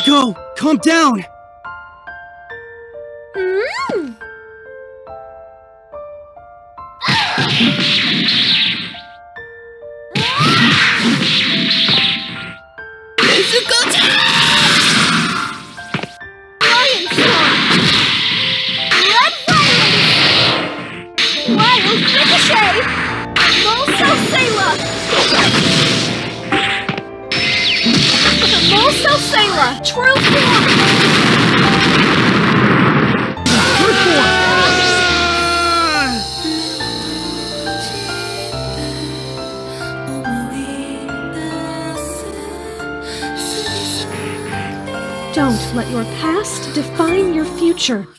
Nezuko, calm down! Nezuko! Lion Storm! Red Violence! Wild Ricochet! Molso Sailor! The Molso Sailor! True form! True form! Don't let your past define your future.